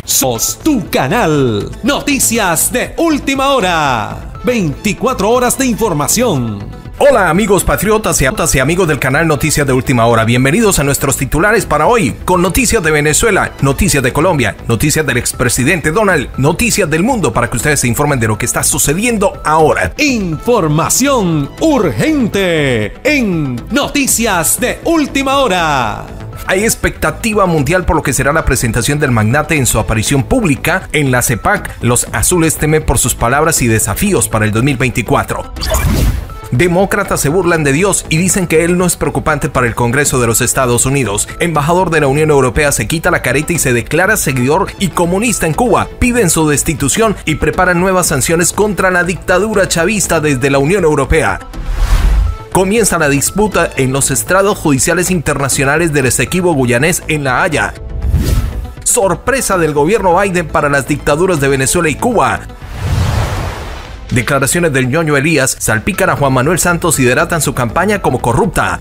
Sos tu canal. Noticias de última hora. 24 horas de información. Hola amigos patriotas y amigos del canal Noticias de Última Hora. Bienvenidos a nuestros titulares para hoy, con noticias de Venezuela, noticias de Colombia, noticias del expresidente Donald, noticias del mundo para que ustedes se informen de lo que está sucediendo ahora. Información urgente en Noticias de Última Hora. Hay expectativa mundial por lo que será la presentación del magnate en su aparición pública en la CEPAC. Los azules temen por sus palabras y desafíos para el 2024. Demócratas se burlan de Dios y dicen que él no es preocupante para el Congreso de los Estados Unidos. Embajador de la Unión Europea se quita la careta y se declara seguidor y comunista en Cuba. Piden su destitución y preparan nuevas sanciones contra la dictadura chavista desde la Unión Europea. Comienza la disputa en los estrados judiciales internacionales del Esequibo guyanés en La Haya. Sorpresa del gobierno Biden para las dictaduras de Venezuela y Cuba. Declaraciones del ñoño Elías salpican a Juan Manuel Santos y delatan su campaña como corrupta.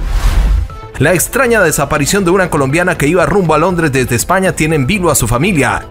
La extraña desaparición de una colombiana que iba rumbo a Londres desde España tiene en vilo a su familia.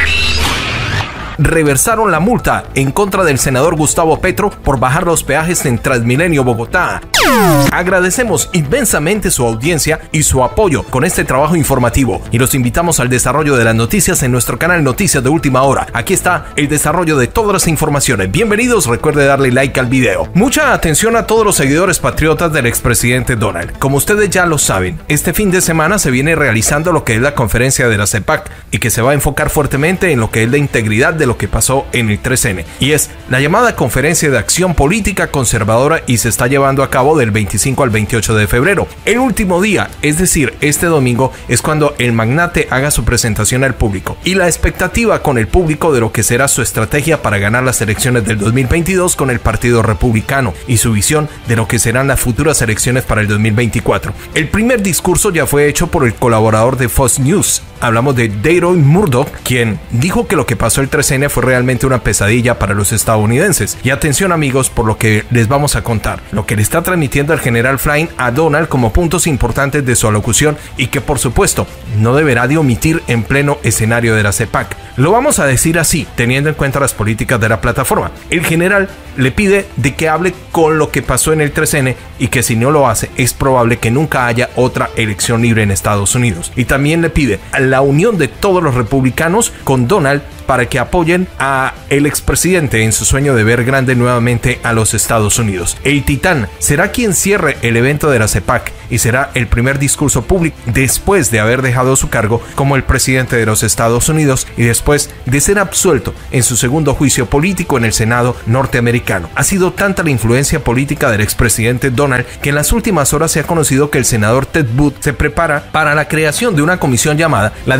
Reversaron la multa en contra del senador Gustavo Petro por bajar los peajes en Transmilenio Bogotá. Agradecemos inmensamente su audiencia y su apoyo con este trabajo informativo y los invitamos al desarrollo de las noticias en nuestro canal Noticias de Última Hora. Aquí está el desarrollo de todas las informaciones. Bienvenidos, recuerde darle like al video. Mucha atención a todos los seguidores patriotas del expresidente Donald. Como ustedes ya lo saben, este fin de semana se viene realizando lo que es la conferencia de la CEPAC y que se va a enfocar fuertemente en lo que es la integridad de lo que pasó en el 3N, y es la llamada Conferencia de Acción Política Conservadora, y se está llevando a cabo del 25 al 28 de febrero. El último día, es decir, este domingo, es cuando el magnate haga su presentación al público, y la expectativa con el público de lo que será su estrategia para ganar las elecciones del 2022 con el Partido Republicano y su visión de lo que serán las futuras elecciones para el 2024. El primer discurso ya fue hecho por el colaborador de Fox News. Hablamos de Daron Murdoch, quien dijo que lo que pasó el 3N fue realmente una pesadilla para los estadounidenses. Y atención amigos por lo que les vamos a contar, lo que le está transmitiendo el general Flynn a Donald como puntos importantes de su alocución y que por supuesto no deberá de omitir en pleno escenario de la CEPAC. Lo vamos a decir así, teniendo en cuenta las políticas de la plataforma. El general le pide de que hable con lo que pasó en el 3N y que si no lo hace es probable que nunca haya otra elección libre en Estados Unidos. Y también le pide a la unión de todos los republicanos con Donald para que apoyen a el expresidente en su sueño de ver grande nuevamente a los Estados Unidos. El titán será quien cierre el evento de la CEPAC y será el primer discurso público después de haber dejado su cargo como el presidente de los Estados Unidos y después de ser absuelto en su segundo juicio político en el Senado norteamericano. Ha sido tanta la influencia política del expresidente Donald que en las últimas horas se ha conocido que el senador Ted Booth se prepara para la creación de una comisión llamada la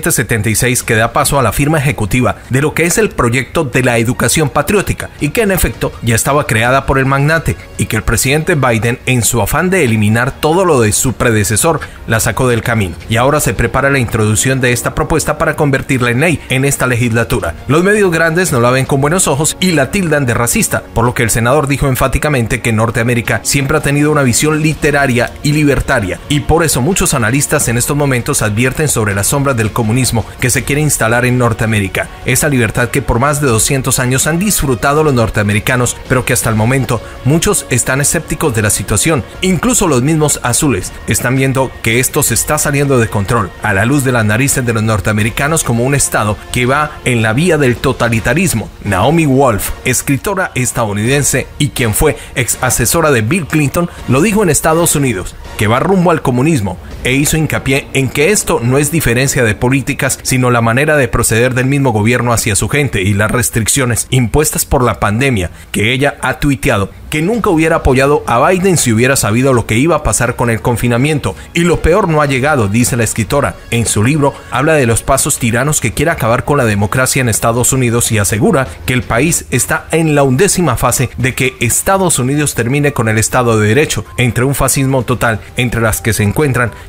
1776 que da paso a la firma ejecutiva de lo que es el proyecto de la educación patriótica y que en efecto ya estaba creada por el magnate y que el presidente Biden, en su afán de eliminar todo lo de su predecesor, la sacó del camino y ahora se prepara la introducción de esta propuesta para convertirla en ley en esta legislatura. Los medios grandes no la ven con buenos ojos y la tildan de racista, por lo que el senador dijo enfáticamente que Norteamérica siempre ha tenido una visión literaria y libertaria y por eso muchos analistas en estos momentos advierten sobre las sombras del comunismo que se quiere instalar en Norteamérica. Esa libertad que por más de 200 años han disfrutado los norteamericanos, pero que hasta el momento muchos están escépticos de la situación. Incluso los mismos azules están viendo que esto se está saliendo de control a la luz de las narices de los norteamericanos como un estado que va en la vía del totalitarismo. Naomi Wolf, escritora estadounidense y quien fue ex asesora de Bill Clinton, lo dijo en Estados Unidos, que va rumbo al comunismo, e hizo hincapié en que esto no es diferencia de políticas, sino la manera de proceder del mismo gobierno hacia su gente y las restricciones impuestas por la pandemia, que ella ha tuiteado que nunca hubiera apoyado a Biden si hubiera sabido lo que iba a pasar con el confinamiento. Y lo peor no ha llegado, dice la escritora. En su libro habla de los pasos tiranos que quiere acabar con la democracia en Estados Unidos y asegura que el país está en la 11ª fase de que Estados Unidos termine con el Estado de Derecho, entre un fascismo total entre las que se encuentran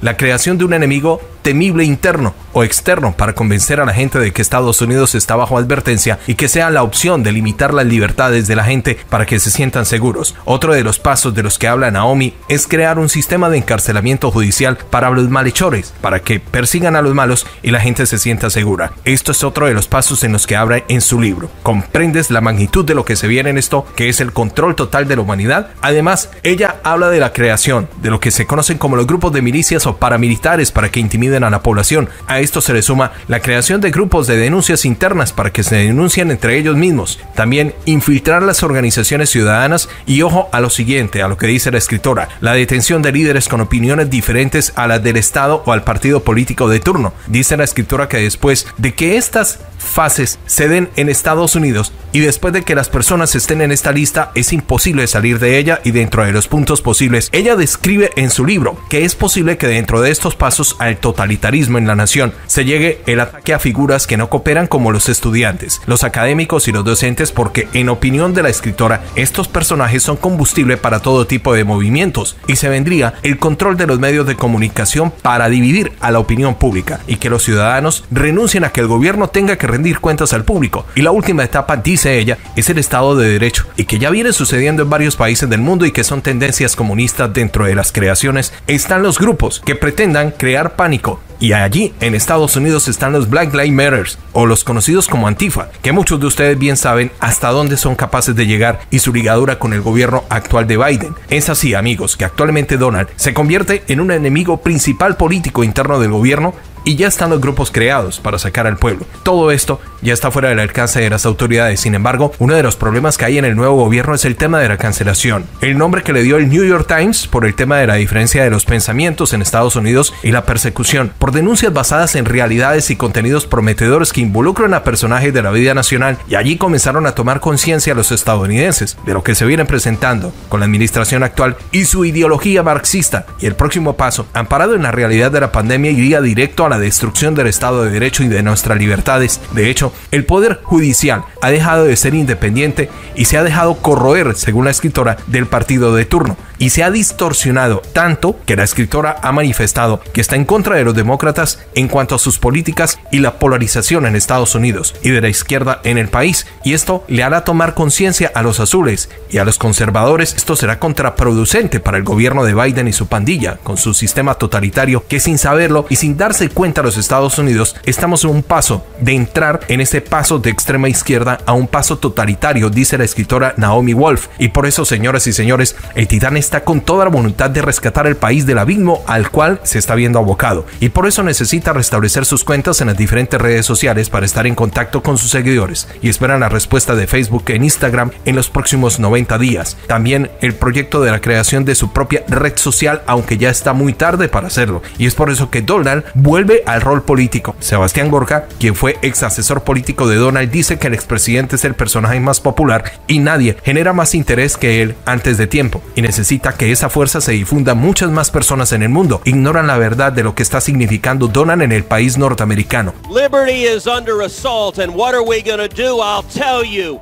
la creación de un enemigo temible interno o externo para convencer a la gente de que Estados Unidos está bajo advertencia y que sea la opción de limitar las libertades de la gente para que se sientan seguros. Otro de los pasos de los que habla Naomi es crear un sistema de encarcelamiento judicial para los malhechores, para que persigan a los malos y la gente se sienta segura. Esto es otro de los pasos en los que habla en su libro. ¿Comprendes la magnitud de lo que se viene en esto, que es el control total de la humanidad? Además, ella habla de la creación de lo que se conocen como los grupos de milicias o paramilitares para que intimiden a la población. A esto se le suma la creación de grupos de denuncias internas para que se denuncien entre ellos mismos. También infiltrar las organizaciones ciudadanas y ojo a lo siguiente, a lo que dice la escritora, la detención de líderes con opiniones diferentes a las del Estado o al partido político de turno. Dice la escritora que después de que estas fases se den en Estados Unidos y después de que las personas estén en esta lista, es imposible salir de ella, y dentro de los puntos posibles, ella describe en su libro que es posible que dentro de estos pasos al totalitarismo en la nación se llegue el ataque a figuras que no cooperan, como los estudiantes, los académicos y los docentes, porque en opinión de la escritora, estos personajes son combustible para todo tipo de movimientos, y se vendría el control de los medios de comunicación para dividir a la opinión pública y que los ciudadanos renuncien a que el gobierno tenga que rendir cuentas al público. Y la última etapa, dice ella, es el Estado de Derecho, y que ya viene sucediendo en varios países del mundo y que son tendencias comunistas. Dentro de las creaciones están los grupos que pretendan crear pánico, y allí en Estados Unidos están los Black Lives Matter o los conocidos como Antifa, que muchos de ustedes bien saben hasta dónde son capaces de llegar y su ligadura con el gobierno actual de Biden. Es así, amigos, que actualmente Donald se convierte en un enemigo principal político interno del gobierno, y ya están los grupos creados para sacar al pueblo. Todo esto ya está fuera del alcance de las autoridades. Sin embargo, uno de los problemas que hay en el nuevo gobierno es el tema de la cancelación. El nombre que le dio el New York Times por el tema de la diferencia de los pensamientos en Estados Unidos y la persecución por denuncias basadas en realidades y contenidos prometedores que involucran a personajes de la vida nacional, y allí comenzaron a tomar conciencia los estadounidenses de lo que se vienen presentando con la administración actual y su ideología marxista. Y el próximo paso, amparado en la realidad de la pandemia, iría directo a la destrucción del Estado de Derecho y de nuestras libertades. De hecho, el poder judicial ha dejado de ser independiente y se ha dejado corroer, según la escritora, del partido de turno, y se ha distorsionado tanto que la escritora ha manifestado que está en contra de los demócratas en cuanto a sus políticas y la polarización en Estados Unidos y de la izquierda en el país, y esto le hará tomar conciencia a los azules y a los conservadores. Esto será contraproducente para el gobierno de Biden y su pandilla, con su sistema totalitario, que sin saberlo y sin darse cuenta a los Estados Unidos, estamos en un paso de entrar en ese paso de extrema izquierda a un paso totalitario, dice la escritora Naomi Wolf. Y por eso, señoras y señores, el titán está con toda la voluntad de rescatar el país del abismo al cual se está viendo abocado, y por eso necesita restablecer sus cuentas en las diferentes redes sociales para estar en contacto con sus seguidores, y esperan la respuesta de Facebook e Instagram en los próximos 90 días. También el proyecto de la creación de su propia red social, aunque ya está muy tarde para hacerlo, y es por eso que Donald vuelve al rol político. Sebastián Gorka, quien fue ex asesor político de Donald, dice que el expresidente es el personaje más popular y nadie genera más interés que él antes de tiempo, y necesita que esa fuerza se difunda a muchas más personas en el mundo. Ignoran la verdad de lo que está significando Donald en el país norteamericano. Liberty is under assault, and what are we going to do? I'll tell you.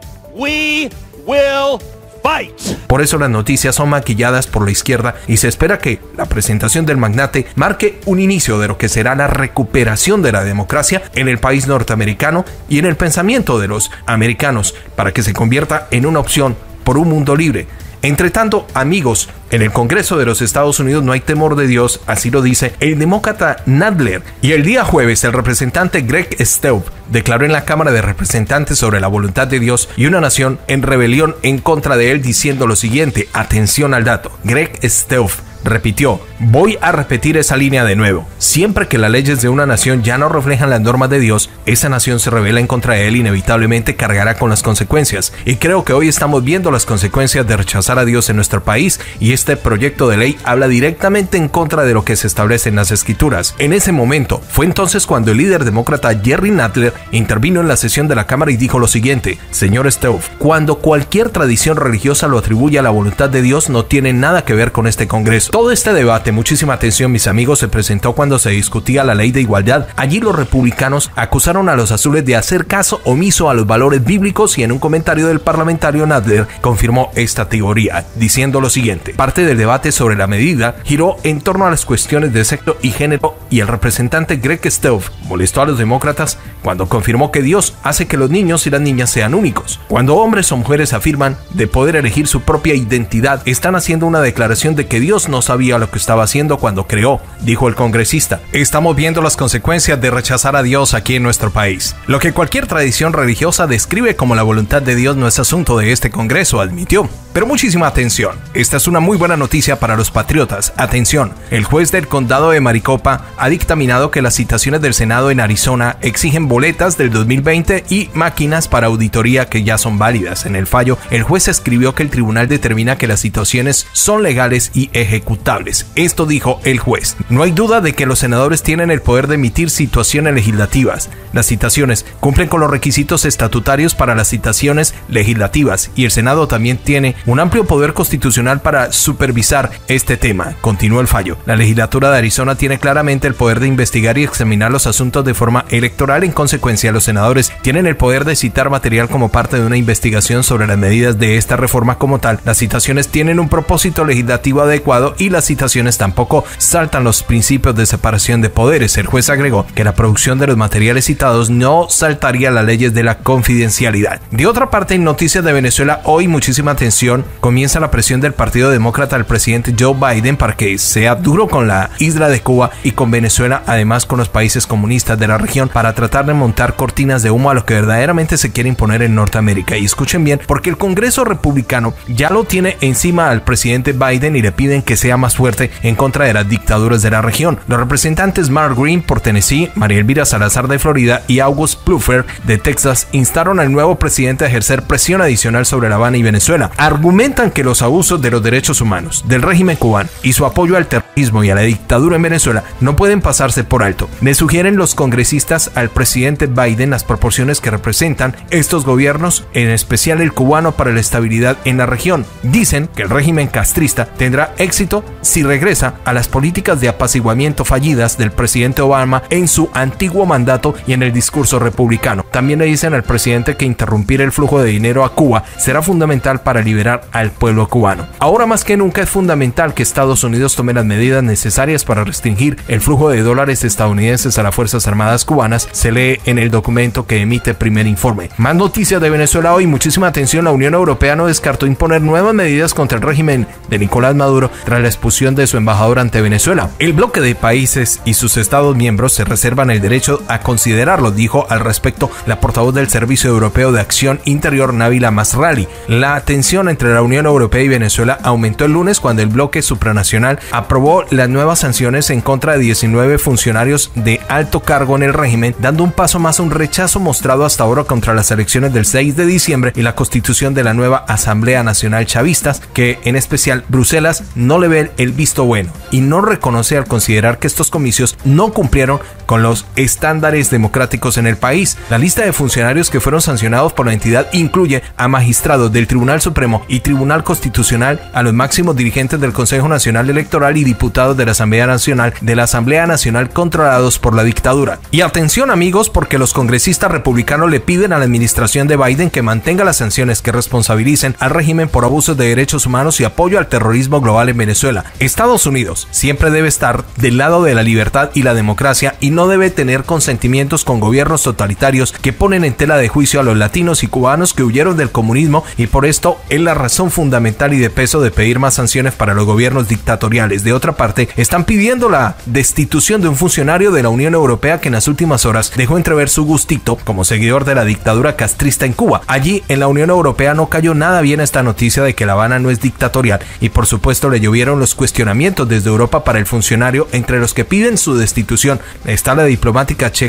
We will fight. Por eso las noticias son maquilladas por la izquierda, y se espera que la presentación del magnate marque un inicio de lo que será la recuperación de la democracia en el país norteamericano y en el pensamiento de los americanos, para que se convierta en una opción por un mundo libre. Entre tanto, amigos, en el Congreso de los Estados Unidos no hay temor de Dios, así lo dice el demócrata Nadler. Y el día jueves, el representante Greg Steve declaró en la Cámara de Representantes sobre la voluntad de Dios y una nación en rebelión en contra de él, diciendo lo siguiente. Atención al dato. Greg Steve repitió: voy a repetir esa línea de nuevo. Siempre que las leyes de una nación ya no reflejan las normas de Dios, esa nación se rebela en contra de él y inevitablemente cargará con las consecuencias. Y creo que hoy estamos viendo las consecuencias de rechazar a Dios en nuestro país, y este proyecto de ley habla directamente en contra de lo que se establece en las escrituras. En ese momento, fue entonces cuando el líder demócrata Jerry Nadler intervino en la sesión de la Cámara y dijo lo siguiente: señor Steve, cuando cualquier tradición religiosa lo atribuye a la voluntad de Dios, no tiene nada que ver con este Congreso. Todo este debate, muchísima atención mis amigos, se presentó cuando se discutía la ley de igualdad. Allí los republicanos acusaron a los azules de hacer caso omiso a los valores bíblicos y en un comentario del parlamentario Nadler confirmó esta teoría, diciendo lo siguiente: parte del debate sobre la medida giró en torno a las cuestiones de sexo y género y el representante Greg Stove molestó a los demócratas cuando confirmó que Dios hace que los niños y las niñas sean únicos. Cuando hombres o mujeres afirman de poder elegir su propia identidad, están haciendo una declaración de que Dios no sabía lo que estaba haciendo cuando creó, dijo el congresista. Estamos viendo las consecuencias de rechazar a Dios aquí en nuestro país. Lo que cualquier tradición religiosa describe como la voluntad de Dios no es asunto de este Congreso, admitió. Pero muchísima atención, esta es una muy buena noticia para los patriotas. Atención, el juez del condado de Maricopa ha dictaminado que las citaciones del Senado en Arizona exigen boletas del 2020 y máquinas para auditoría que ya son válidas. En el fallo, el juez escribió que el tribunal determina que las citaciones son legales y ejecutables. Esto dijo el juez. No hay duda de que los senadores tienen el poder de emitir citaciones legislativas. Las citaciones cumplen con los requisitos estatutarios para las citaciones legislativas y el Senado también tiene un amplio poder constitucional para supervisar este tema, continuó el fallo. La legislatura de Arizona tiene claramente el poder de investigar y examinar los asuntos de forma electoral. En consecuencia, los senadores tienen el poder de citar material como parte de una investigación sobre las medidas de esta reforma como tal. Las citaciones tienen un propósito legislativo adecuado y las citaciones tampoco saltan los principios de separación de poderes. El juez agregó que la producción de los materiales citados no saltaría las leyes de la confidencialidad. De otra parte, en noticias de Venezuela, hoy muchísima atención, comienza la presión del Partido Demócrata al presidente Joe Biden para que sea duro con la isla de Cuba y con Venezuela, además con los países comunistas de la región, para tratar de montar cortinas de humo a lo que verdaderamente se quiere imponer en Norteamérica. Y escuchen bien, porque el Congreso republicano ya lo tiene encima al presidente Biden y le piden que sea más fuerte en contra de las dictaduras de la región. Los representantes Mark Green por Tennessee, María Elvira Salazar de Florida y August Pfluffer de Texas instaron al nuevo presidente a ejercer presión adicional sobre La Habana y Venezuela. Argumentan que los abusos de los derechos humanos del régimen cubano y su apoyo al terrorismo y a la dictadura en Venezuela no pueden pasarse por alto. Le sugieren los congresistas al presidente Biden las proporciones que representan estos gobiernos, en especial el cubano, para la estabilidad en la región. Dicen que el régimen castrista tendrá éxito si regresa a las políticas de apaciguamiento fallidas del presidente Obama en su antiguo mandato y en el discurso republicano. También le dicen al presidente que interrumpir el flujo de dinero a Cuba será fundamental para liberar al pueblo cubano. Ahora más que nunca es fundamental que Estados Unidos tome las medidas necesarias para restringir el flujo de dólares estadounidenses a las Fuerzas Armadas cubanas, se lee en el documento que emite Primer Informe. Más noticias de Venezuela hoy, muchísima atención, la Unión Europea no descartó imponer nuevas medidas contra el régimen de Nicolás Maduro tras la expulsión de su embajador ante Venezuela. El bloque de países y sus estados miembros se reservan el derecho a considerarlo, dijo al respecto la portavoz del Servicio Europeo de Acción Interior, Nabila Masrali. La tensión entre la Unión Europea y Venezuela aumentó el lunes cuando el bloque supranacional aprobó las nuevas sanciones en contra de 19 funcionarios de alto cargo en el régimen, dando un paso más a un rechazo mostrado hasta ahora contra las elecciones del 6 de diciembre y la constitución de la nueva Asamblea Nacional Chavistas, que en especial Bruselas no le ve el visto bueno y no reconoce al considerar que estos comicios no cumplieron con los estándares democráticos en el país. La lista de funcionarios que fueron sancionados por la entidad incluye a magistrados del Tribunal Supremo y Tribunal Constitucional, a los máximos dirigentes del Consejo Nacional Electoral y diputados de la Asamblea Nacional controlados por la dictadura. Y atención amigos, porque los congresistas republicanos le piden a la administración de Biden que mantenga las sanciones que responsabilicen al régimen por abusos de derechos humanos y apoyo al terrorismo global en Venezuela. Estados Unidos siempre debe estar del lado de la libertad y la democracia y no debe tener consentimientos con gobiernos totalitarios que ponen en tela de juicio a los latinos y cubanos que huyeron del comunismo, y por esto es la razón fundamental y de peso de pedir más sanciones para los gobiernos dictatoriales. De otra parte, están pidiendo la destitución de un funcionario de la Unión Europea que en las últimas horas dejó entrever su gustito como seguidor de la dictadura castrista en Cuba. Allí en la Unión Europea no cayó nada bien esta noticia de que La Habana no es dictatorial y por supuesto le llovieron los cuestionamientos desde Europa para el funcionario, entre los que piden su destitución está la diplomática checa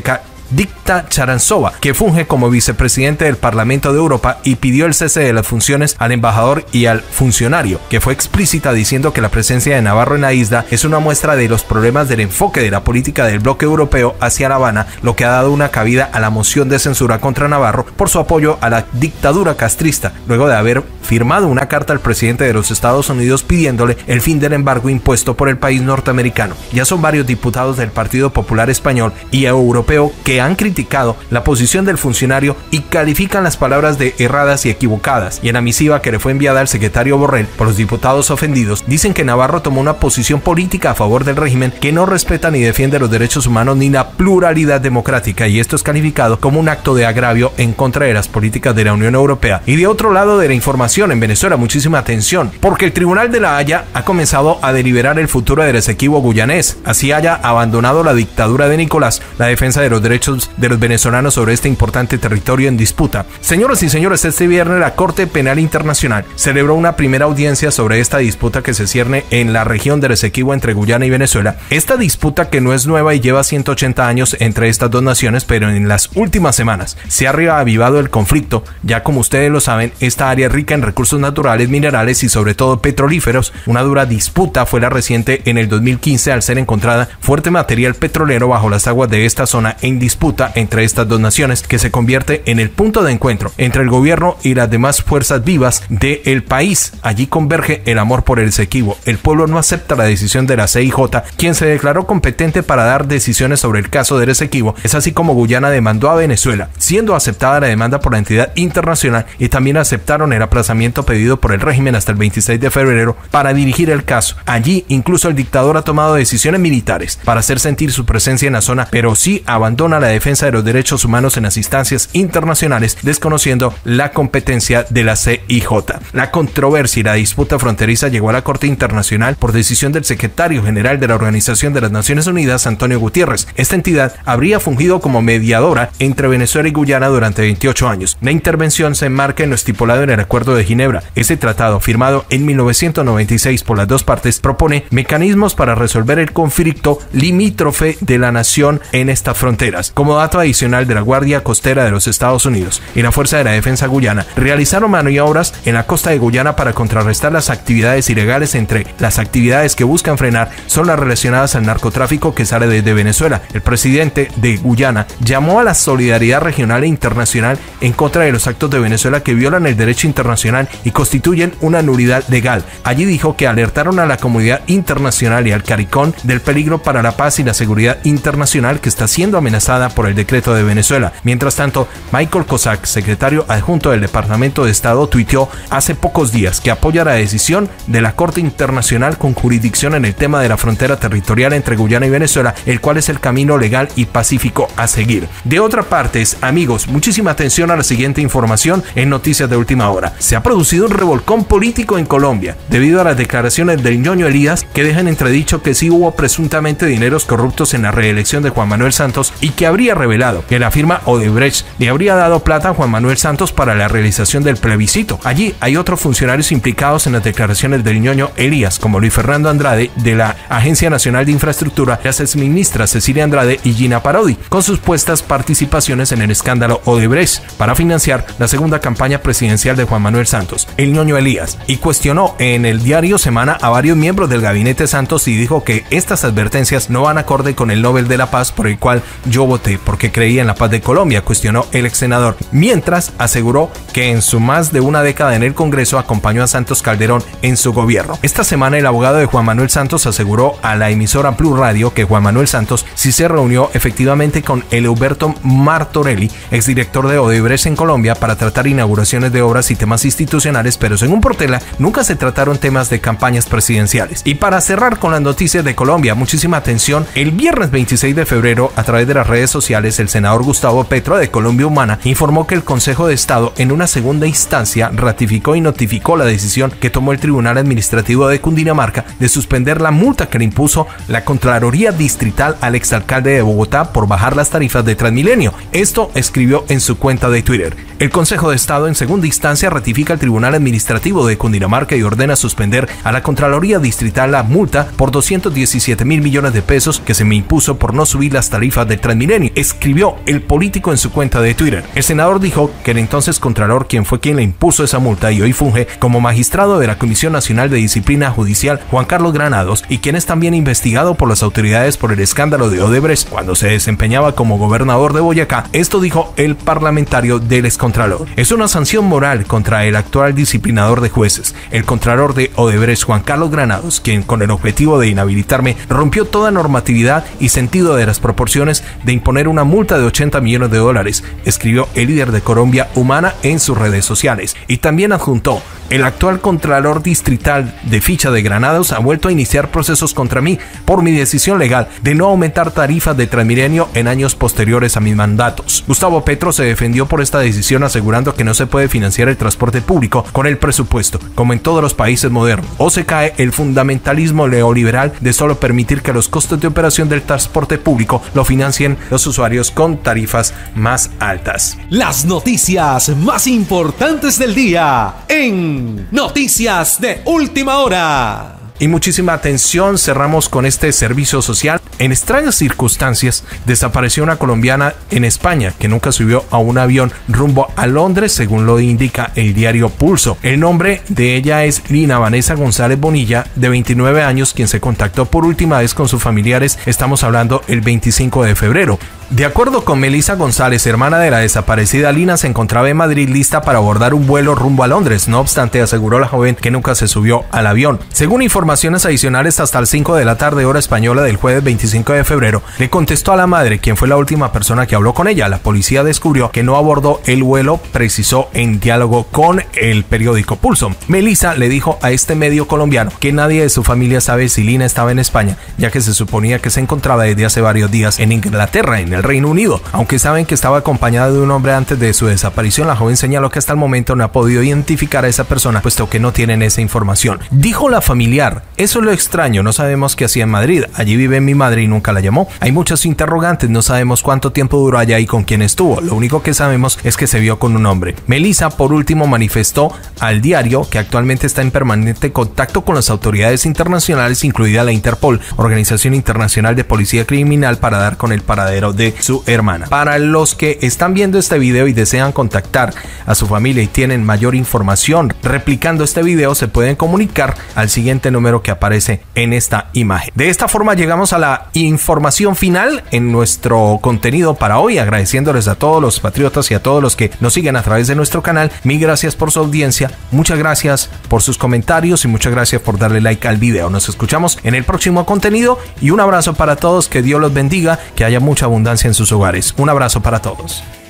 Dicta Charanzova, que funge como vicepresidente del Parlamento de Europa, y pidió el cese de las funciones al embajador y al funcionario, que fue explícita diciendo que la presencia de Navarro en la isla es una muestra de los problemas del enfoque de la política del bloque europeo hacia La Habana, lo que ha dado una cabida a la moción de censura contra Navarro por su apoyo a la dictadura castrista, luego de haber firmado una carta al presidente de los Estados Unidos pidiéndole el fin del embargo impuesto por el país norteamericano. Ya son varios diputados del Partido Popular Español y europeo que han criticado la posición del funcionario y califican las palabras de erradas y equivocadas, y en la misiva que le fue enviada al secretario Borrell por los diputados ofendidos, dicen que Navarro tomó una posición política a favor del régimen que no respeta ni defiende los derechos humanos ni la pluralidad democrática, y esto es calificado como un acto de agravio en contra de las políticas de la Unión Europea. Y de otro lado de la información, en Venezuela, muchísima atención, porque el Tribunal de la Haya ha comenzado a deliberar el futuro del Esequibo guyanés. Así haya abandonado la dictadura de Nicolás, la defensa de los derechos de los venezolanos sobre este importante territorio en disputa. Señoras y señores, este viernes la Corte Penal Internacional celebró una primera audiencia sobre esta disputa que se cierne en la región del Esequibo entre Guyana y Venezuela. Esta disputa, que no es nueva y lleva 180 años entre estas dos naciones, pero en las últimas semanas se ha reavivado el conflicto, ya como ustedes lo saben, esta área es rica en recursos naturales, minerales y sobre todo petrolíferos. Una dura disputa fue la reciente en el 2015 al ser encontrada fuerte material petrolero bajo las aguas de esta zona en disputa entre estas dos naciones, que se convierte en el punto de encuentro entre el gobierno y las demás fuerzas vivas del país. Allí converge el amor por el Esequibo. El pueblo no acepta la decisión de la CIJ, quien se declaró competente para dar decisiones sobre el caso del Esequibo. Es así como Guyana demandó a Venezuela, siendo aceptada la demanda por la entidad internacional, y también aceptaron el aplazamiento pedido por el régimen hasta el 26 de febrero para dirigir el caso. Allí incluso el dictador ha tomado decisiones militares para hacer sentir su presencia en la zona, pero sí abandona la defensa de los derechos humanos en las instancias internacionales, desconociendo la competencia de la CIJ. La controversia y la disputa fronteriza llegó a la Corte Internacional por decisión del secretario general de la Organización de las Naciones Unidas, Antonio Gutiérrez. Esta entidad habría fungido como mediadora entre Venezuela y Guyana durante 28 años. La intervención se enmarca en lo estipulado en el Acuerdo de Ginebra. Ese tratado, firmado en 1996 por las dos partes, propone mecanismos para resolver el conflicto limítrofe de la nación en estas fronteras. Como dato adicional, de la Guardia Costera de los Estados Unidos y la Fuerza de la Defensa Guyana realizaron maniobras en la costa de Guyana para contrarrestar las actividades ilegales. Entre las actividades que buscan frenar son las relacionadas al narcotráfico que sale desde Venezuela. El presidente de Guyana llamó a la solidaridad regional e internacional en contra de los actos de Venezuela que violan el derecho internacional y constituyen una nulidad legal. Allí dijo que alertaron a la comunidad internacional y al CARICOM del peligro para la paz y la seguridad internacional que está siendo amenazada por el decreto de Venezuela. Mientras tanto, Michael Cossack, secretario adjunto del Departamento de Estado, tuiteó hace pocos días que apoya la decisión de la Corte Internacional con jurisdicción en el tema de la frontera territorial entre Guyana y Venezuela, el cual es el camino legal y pacífico a seguir. De otra parte, amigos, muchísima atención a la siguiente información en noticias de última hora. Se ha producido un revolcón político en Colombia debido a las declaraciones del ñoño Elías, que dejan entredicho que sí hubo presuntamente dineros corruptos en la reelección de Juan Manuel Santos, y que habría revelado que la firma Odebrecht le habría dado plata a Juan Manuel Santos para la realización del plebiscito. Allí hay otros funcionarios implicados en las declaraciones del ñoño Elías, como Luis Fernando Andrade de la Agencia Nacional de Infraestructura, las exministras Cecilia Andrade y Gina Parodi, con sus supuestas participaciones en el escándalo Odebrecht para financiar la segunda campaña presidencial de Juan Manuel Santos, el ñoño Elías, y cuestionó en el diario Semana a varios miembros del gabinete Santos y dijo que estas advertencias no van acorde con el Nobel de la Paz por el cual yo voté porque creía en la paz de Colombia, cuestionó el ex senador, mientras aseguró que en su más de una década en el Congreso acompañó a Santos Calderón en su gobierno. Esta semana el abogado de Juan Manuel Santos aseguró a la emisora Blue Radio que Juan Manuel Santos sí se reunió efectivamente con Eleuberto Martorelli, exdirector de Odebrecht en Colombia, para tratar inauguraciones de obras y temas institucionales, pero según Portela nunca se trataron temas de campañas presidenciales. Y para cerrar con las noticias de Colombia, muchísima atención, el viernes 26 de febrero, a través de las redes sociales, el senador Gustavo Petro de Colombia Humana informó que el Consejo de Estado en una segunda instancia ratificó y notificó la decisión que tomó el Tribunal Administrativo de Cundinamarca de suspender la multa que le impuso la Contraloría Distrital al exalcalde de Bogotá por bajar las tarifas de Transmilenio. Esto escribió en su cuenta de Twitter. El Consejo de Estado en segunda instancia ratifica al Tribunal Administrativo de Cundinamarca y ordena suspender a la Contraloría Distrital la multa por 217.000 millones de pesos que se me impuso por no subir las tarifas de Transmilenio. Transmilenio, escribió el político en su cuenta de Twitter. El senador dijo que el entonces contralor, quien fue quien le impuso esa multa y hoy funge como magistrado de la Comisión Nacional de Disciplina Judicial, Juan Carlos Granados, y quien es también investigado por las autoridades por el escándalo de Odebrecht cuando se desempeñaba como gobernador de Boyacá. Esto dijo el parlamentario del excontralor. Es una sanción moral contra el actual disciplinador de jueces, el contralor de Odebrecht, Juan Carlos Granados, quien con el objetivo de inhabilitarme rompió toda normatividad y sentido de las proporciones de imponer una multa de 80 millones de dólares, escribió el líder de Colombia Humana en sus redes sociales. Y también adjuntó: el actual contralor distrital de ficha de Granados ha vuelto a iniciar procesos contra mí por mi decisión legal de no aumentar tarifas de Transmilenio en años posteriores a mis mandatos. Gustavo Petro se defendió por esta decisión asegurando que no se puede financiar el transporte público con el presupuesto, como en todos los países modernos, o se cae el fundamentalismo neoliberal de solo permitir que los costos de operación del transporte público lo financien los usuarios con tarifas más altas. Las noticias más importantes del día en Noticias de Última Hora. Y muchísima atención, cerramos con este servicio social. En extrañas circunstancias, desapareció una colombiana en España que nunca subió a un avión rumbo a Londres, según lo indica el diario Pulso. El nombre de ella es Lina Vanessa González Bonilla, de 29 años, quien se contactó por última vez con sus familiares. Estamos hablando el 25 de febrero. De acuerdo con Melissa González, hermana de la desaparecida, Lina se encontraba en Madrid lista para abordar un vuelo rumbo a Londres. No obstante, aseguró la joven que nunca se subió al avión. Según informaciones adicionales, hasta las 5 de la tarde hora española del jueves 25 de febrero, le contestó a la madre, quien fue la última persona que habló con ella. La policía descubrió que no abordó el vuelo, precisó en diálogo con el periódico Pulso. Melissa le dijo a este medio colombiano que nadie de su familia sabe si Lina estaba en España, ya que se suponía que se encontraba desde hace varios días en Inglaterra, en el Reino Unido. Aunque saben que estaba acompañada de un hombre antes de su desaparición, la joven señaló que hasta el momento no ha podido identificar a esa persona, puesto que no tienen esa información. Dijo la familiar: eso es lo extraño, no sabemos qué hacía en Madrid, allí vive mi madre y nunca la llamó. Hay muchos interrogantes, no sabemos cuánto tiempo duró allá y con quién estuvo, lo único que sabemos es que se vio con un hombre. Melissa, por último, manifestó al diario que actualmente está en permanente contacto con las autoridades internacionales, incluida la Interpol, Organización Internacional de Policía Criminal, para dar con el paradero de su hermana. Para los que están viendo este video y desean contactar a su familia y tienen mayor información replicando este video, se pueden comunicar al siguiente número que aparece en esta imagen. De esta forma llegamos a la información final en nuestro contenido para hoy, agradeciéndoles a todos los patriotas y a todos los que nos siguen a través de nuestro canal. Mil gracias por su audiencia, muchas gracias por sus comentarios y muchas gracias por darle like al video. Nos escuchamos en el próximo contenido y un abrazo para todos, que Dios los bendiga, que haya mucha abundancia en sus hogares. Un abrazo para todos.